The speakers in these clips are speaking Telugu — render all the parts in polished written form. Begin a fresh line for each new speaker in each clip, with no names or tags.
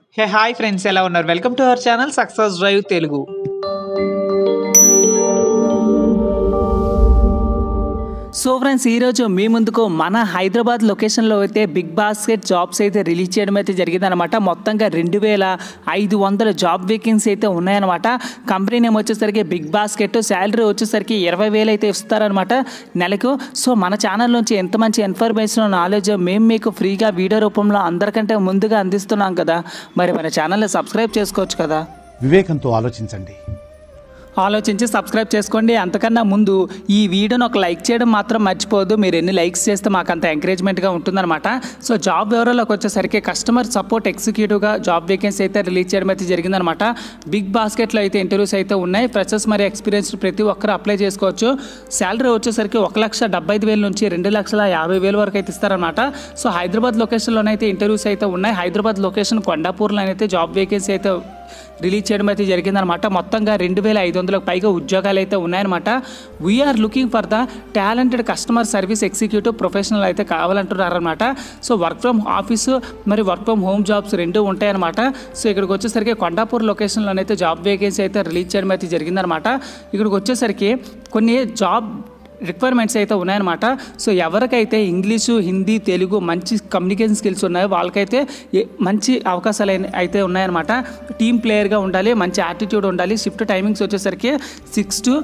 హే హాయ్ ఫ్రెండ్స్, ఎలా ఉన్నారు? Welcome to our channel success drive Telugu. So friends, ఈరోజు మీ ముందుకు మన హైదరాబాద్ లొకేషన్లో అయితే బిగ్ బాస్కెట్ జాబ్స్ అయితే రిలీజ్ చేయడం అయితే జరిగిందనమాట. మొత్తంగా 2500 జాబ్ వేకెన్సీ అయితే ఉన్నాయన్నమాట. కంపెనీ నేమ్ వచ్చేసరికి బిగ్ బాస్కెట్. శాలరీ వచ్చేసరికి 20,000 అయితే ఇస్తారనమాట నెలకు. సో మన ఛానల్ నుంచి ఎంత మంచి ఇన్ఫర్మేషన్, నాలెడ్జ్ మేము మీకు ఫ్రీగా వీడియో రూపంలో అందరికంటే ముందుగా అందిస్తున్నాం కదా, మరి మన ఛానల్ని సబ్స్క్రైబ్ చేసుకోవచ్చు కదా.
వివేకంతో ఆలోచించి
సబ్స్క్రైబ్ చేసుకోండి. అంతకన్నా ముందు ఈ వీడియోని ఒక లైక్ చేయడం మాత్రం మర్చిపోవద్దు. మీరు ఎన్ని లైక్స్ చేస్తే మాకు అంత ఎంకరేజ్మెంట్గా ఉంటుందన్నమాట. సో జాబ్ వివరాల్లోకి వచ్చేసరికి కస్టమర్ సపోర్ట్ ఎగ్జిక్యూటివ్గా జాబ్ వేకెన్సీ అయితే రిలీజ్ చేయడం అయితే జరిగిందనమాట. బిగ్ బాస్కెట్లో అయితే ఇంటర్వ్యూస్ అయితే ఉన్నాయి. ఫ్రెషర్స్ మరియు ఎక్స్పీరియన్స్డ్ ప్రతి ఒక్కరు అప్లై చేసుకోవచ్చు. శాలరీ వచ్చేసరికి 1,75,000 నుంచి 2,50,000 వరకు అయితే ఇస్తారనమాట. సో హైదరాబాద్ లొకేషన్లోనైతే ఇంటర్వ్యూస్ అయితే ఉన్నాయి. హైదరాబాద్ లొకేషన్ కొండాపూర్లో అయితే జాబ్ వేకెన్సీ అయితే రిలీజ్ చేయడం అయితే జరిగిందనమాట. మొత్తంగా 2,500కు పైగా ఉద్యోగాలు అయితే ఉన్నాయన్నమాట. We're looking for the talented customer service executive professional అయితే కావాలంటున్నారనమాట. సో వర్క్ ఫ్రమ్ ఆఫీసు మరి వర్క్ ఫ్రమ్ హోమ్ జాబ్స్ రెండు ఉంటాయన్నమాట. సో ఇక్కడికి వచ్చేసరికి కొండాపూర్ లొకేషన్లోనైతే జాబ్ వేకెన్సీ అయితే రిలీజ్ చేయడం అయితే జరిగిందనమాట. ఇక్కడికి వచ్చేసరికి కొన్ని జాబ్ రిక్వైర్మెంట్స్ అయితే ఉన్నాయన్నమాట. సో ఎవరికైతే ఇంగ్లీషు, హిందీ, తెలుగు మంచి కమ్యూనికేషన్ స్కిల్స్ ఉన్నాయో వాళ్ళకైతే మంచి అవకాశాలు అయితే ఉన్నాయన్నమాట. టీమ్ ప్లేయర్గా ఉండాలి, మంచి యాటిట్యూడ్ ఉండాలి. షిఫ్ట్ టైమింగ్స్ వచ్చేసరికి 6 to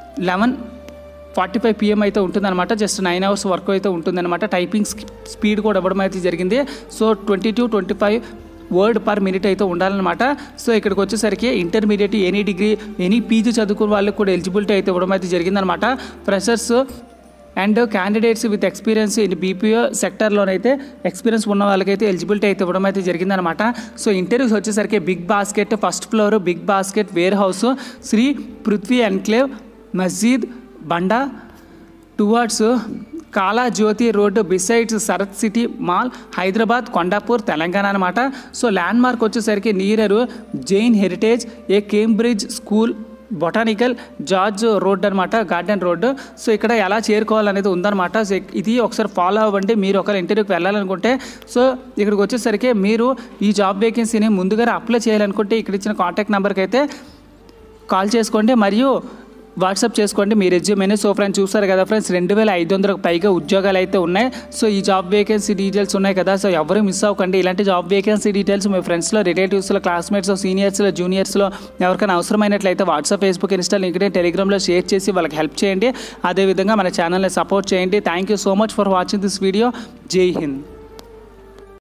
11:45 PM అయితే ఉంటుందన్నమాట. జస్ట్ 9 hours వర్క్ అయితే ఉంటుందన్నమాట. టైపింగ్ స్పీడ్ కూడా ఇవ్వడం అయితే జరిగింది. So 20 to 25 word per minute అయితే ఉండాలన్నమాట. సో ఇక్కడికి వచ్చేసరికి intermediate, any degree, any PG చదువుకున్న వాళ్ళకి కూడా ఎలిజిబిలిటీ అయితే ఇవ్వడం అయితే జరిగిందనమాట. Freshers and candidates with experience in BPO సెక్టర్లోనైతే ఎక్స్పీరియన్స్ ఉన్న వాళ్ళకైతే ఎలిజిబిలిటీ అయితే ఇవ్వడం అయితే జరిగిందనమాట. సో ఇంటర్వ్యూస్ వచ్చేసరికి Big Basket first floor, Big Basket warehouse, Shri Prithvi enclave, Masjid Banda towards Kala Jyothi road besides Sarath city mall, Hyderabad, Kondapur, Telangana అనమాట. సో ల్యాండ్ మార్క్ వచ్చేసరికి నీరరు Jain heritage, a Cambridge school, botanical George road అనమాట, గార్డెన్ రోడ్డు. సో ఇక్కడ ఎలా చేరుకోవాలనేది ఉందన్నమాట. సో ఇది ఒకసారి ఫాలో అవ్వండి మీరు ఒకవేళ ఇంటర్వ్యూకి వెళ్ళాలనుకుంటే. సో ఇక్కడికి వచ్చేసరికి మీరు ఈ జాబ్ వేకెన్సీని ముందుగా అప్లై చేయాలనుకుంటే ఇక్కడ ఇచ్చిన కాంటాక్ట్ నెంబర్కి అయితే కాల్ చేసుకోండి మరియు వాట్సాప్ చేసుకోండి మీ రెజ్యూమేని. సో ఫ్రెండ్స్ చూస్తారు కదా ఫ్రెండ్స్, 2,500కు పైగా ఉద్యోగాలు అయితే ఉన్నాయి. సో ఈ జాబ్ వేకెన్సీ డీటెయిల్స్ ఉన్నాయి కదా, సో ఎవరు మిస్ అవ్వకండి. ఇలాంటి జాబ్ వేకెన్సీ డీటెయిల్స్ మీ ఫ్రెండ్స్లో, రిలేటివ్స్లో, క్లాస్మేట్స్లో, సీనియర్స్లో, జూనియర్స్లో ఎవరికైనా అవసరమైనట్లయితే వాట్సాప్, ఫేస్బుక్, ఇన్స్టా, లింక్డ్ఇన్, టెలిగ్రామ్లో షేర్ చేసి వాళ్ళకి హెల్ప్ చేయండి. అదేవిధంగా మన ఛానల్ని సపోర్ట్ చేయండి. Thank you so much for watching this video. Jai Hind.